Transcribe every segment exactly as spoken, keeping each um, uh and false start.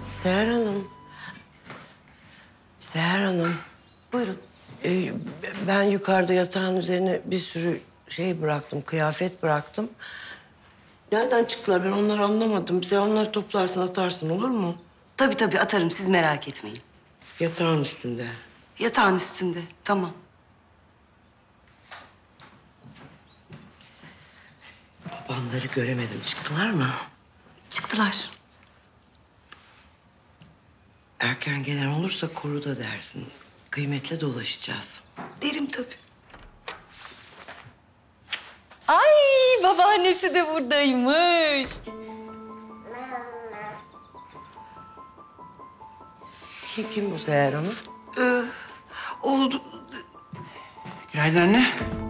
Seher Hanım. Seher Hanım. Buyurun. Ee, ben yukarıda yatağın üzerine bir sürü şey bıraktım, kıyafet bıraktım. Nereden çıktılar ben onları anlamadım. Sen onları toplarsın atarsın olur mu? Tabii tabii atarım, siz merak etmeyin. Yatağın üstünde. Yatağın üstünde, tamam. Babanları göremedim. Çıktılar mı? Çıktılar. Erken gelen olursa koruda dersin. Kıymetle dolaşacağız. Derim tabii. Ay babaannesi de buradaymış. Kim, kim bu Seher Hanım? Ee, oldu. Günaydın anne.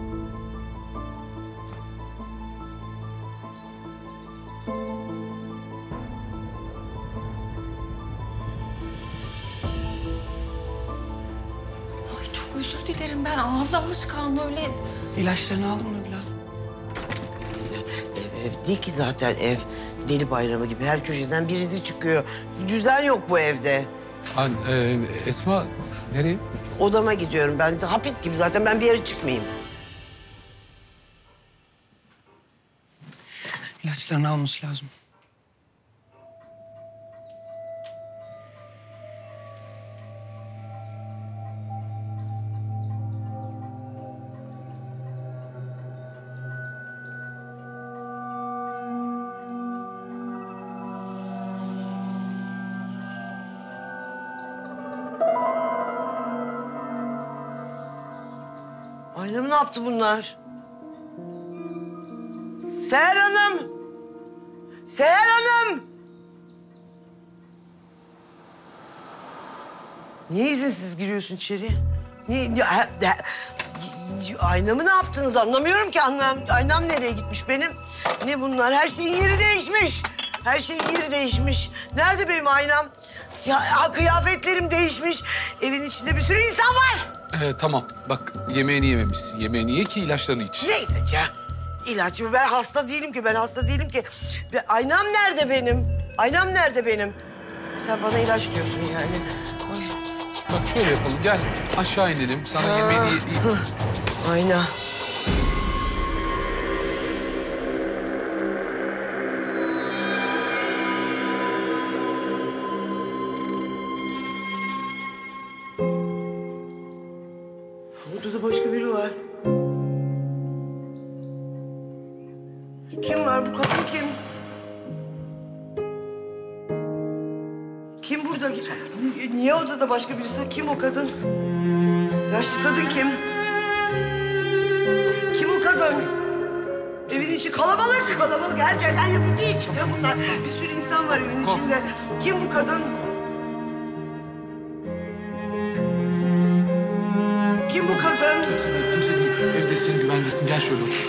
Ay çok özür dilerim ben ağız alışkanlığı öyle. İlaçlarını aldın mı evladım? Ev, ev değil ki zaten ev. Deli bayramı gibi her köşeden birisi çıkıyor. Düzen yok bu evde. Ha, e, Esma nereye? Odama gidiyorum ben. Hapis gibi zaten ben bir yere çıkmayayım. İlaçlarını alması lazım. Annem ne yaptı bunlar? Seher Hanım! Seher Hanım! Niye izinsiz giriyorsun içeri? Niye? niye ha, ha, aynamı ne yaptınız anlamıyorum ki. Aynam, aynam nereye gitmiş benim? Ne bunlar? Her şeyin yeri değişmiş. Her şeyin yeri değişmiş. Nerede benim aynam? Ya kıyafetlerim değişmiş. Evin içinde bir sürü insan var. Ee, tamam bak yemeğini yememişsin. Yemeğini ye ki ilaçlarını iç. Ne ilacı? İlaç mı? Ben hasta değilim ki. Ben hasta değilim ki. Be- Aynam nerede benim? Aynam nerede benim? Sen bana ilaç diyorsun yani. Ay. Bak şöyle yapalım gel aşağı inelim sana yemeğini ye. ye- Ayna. Burada da başka biri var. Kim var? Bu kadın kim? Kim burada? Ni- Niye odada başka birisi? Kim o kadın? Yaşlı kadın kim? Kim o kadın? Evin içi kalabalık, kalabalık. Her yerden yapı değil çıkıyor bunlar. Bir sürü insan var evin Kork- içinde. Kim bu kadın? Kim bu kadın? Kimse değil, kimse değil. Evdesin, güvendesin. Gel şöyle otur.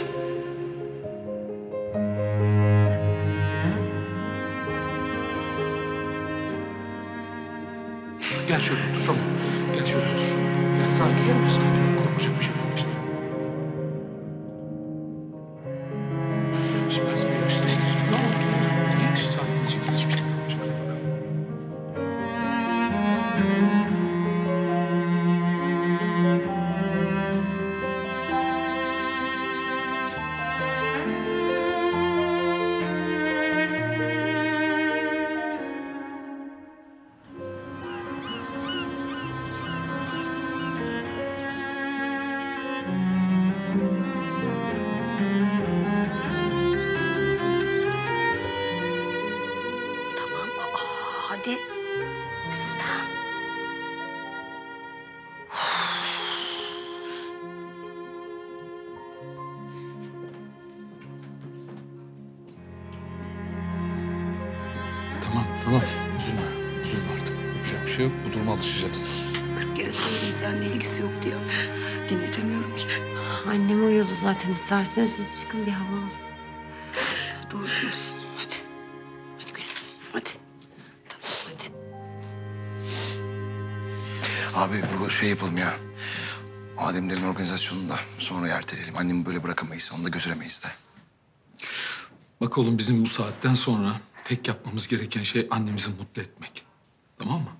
Gel şöyle otur, tamam. Gel şöyle otur. Gel sakin ol, sakin ol. Korkacak bir şey yok işte. Şimdi ben sana ilaçları vereceğim. Tamam mı? Geç, sakinleyeceksin. Hiçbir şey olmayacak. Tamam, aa, hadi. Gülistan. Tamam, tamam. Üzülme. Üzülme artık. Yapacak bir şey yok. Bu duruma alışacağız. Kırk kere söyledim seninle ilgisi yok diye. Dinletemiyorum ki. Annem uyudu zaten isterseniz siz çıkın bir hava alsın. Doğru diyorsun. Hadi. Hadi Gülistan, hadi. Tamam, hadi. Abi bu şey yapalım ya. Ademlerin organizasyonunu da sonra erteleyelim. Annemi böyle bırakamayız. Onu da götüremeyiz de. Bak oğlum bizim bu saatten sonra tek yapmamız gereken şey annemizi mutlu etmek. Tamam mı?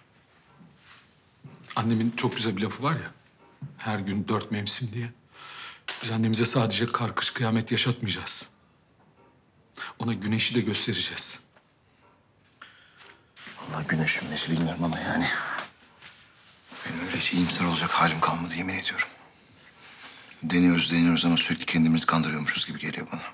Annemin çok güzel bir lafı var ya. Her gün dört mevsim diye. Biz annemize sadece kar, kış, kıyamet yaşatmayacağız. Ona güneşi de göstereceğiz. Vallahi güneşim neşi bilmiyorum ama yani. Benim öyle hiç iyimser olacak halim kalmadı yemin ediyorum. Deniyoruz deniyoruz ama sürekli kendimizi kandırıyormuşuz gibi geliyor bana.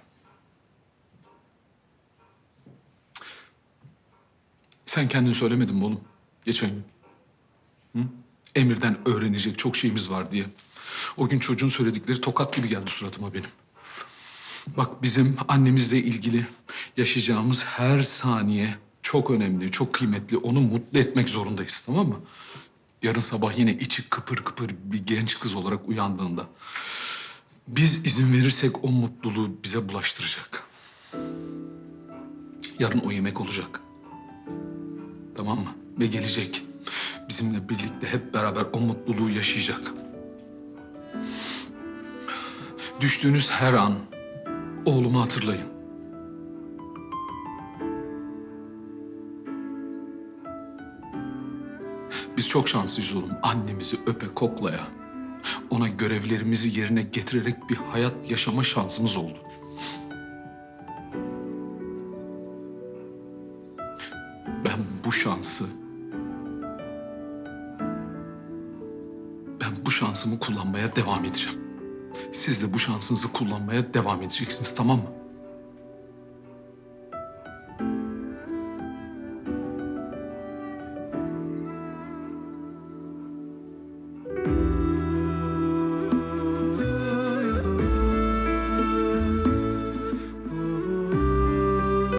Sen kendin söylemedin mi oğlum? Geçen gün. Hı? Emir'den öğrenecek çok şeyimiz var diye. O gün çocuğun söyledikleri tokat gibi geldi suratıma benim. Bak bizim annemizle ilgili yaşayacağımız her saniye çok önemli, çok kıymetli. Onu mutlu etmek zorundayız, tamam mı? Yarın sabah yine içi kıpır kıpır bir genç kız olarak uyandığında... biz izin verirsek o mutluluğu bize bulaştıracak. Yarın o yemek olacak. Tamam mı? Ve gelecek. Bizimle birlikte hep beraber o mutluluğu yaşayacak. Düştüğünüz her an oğlumu hatırlayın. Biz çok şanslıyız oğlum. Annemizi öpe koklaya, ona görevlerimizi yerine getirerek bir hayat yaşama şansımız oldu. Ben bu şansı, ben bu şansımı kullanmaya devam edeceğim. Siz de bu şansınızı kullanmaya devam edeceksiniz, tamam mı?